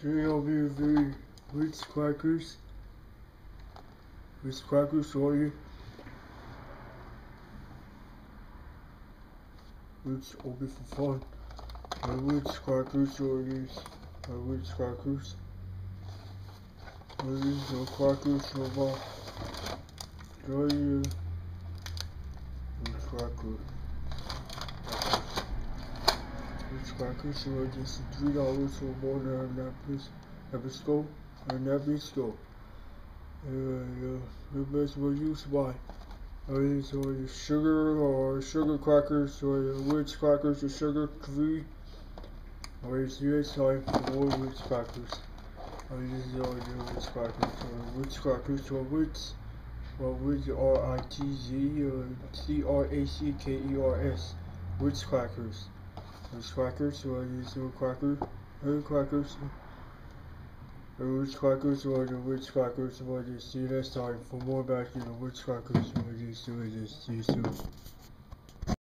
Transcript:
Today I'll be reviewing Ritz Crackers. Ritz Crackers, sorry. Ritz will be for fun. Ritz Crackers, sorry. Ritz Crackers. No crackers, no more. Ritz Crackers. Ritz Crackers, so just $3 or more than Nabisco. The best was used by so the sugar or sugar crackers or the Ritz Crackers or sugar free. Or it's time for more Ritz Crackers. This is all the Ritz Crackers or Ritz Crackers or Ritz. Well, Ritz R-I-T-Z or C-R-A-C-K-E-R-S. Ritz Crackers. Ritz Crackers or these little crackers. The Ritz Crackers or the Ritz Crackers or the see you next time for more about the Ritz Crackers or these. See you soon.